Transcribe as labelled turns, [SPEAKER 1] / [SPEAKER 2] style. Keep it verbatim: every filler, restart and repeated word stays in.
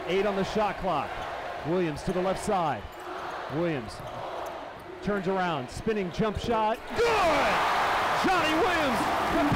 [SPEAKER 1] Eight on the shot clock. Williams to the left side. Williams turns around, spinning jump shot. Good! Johnny Williams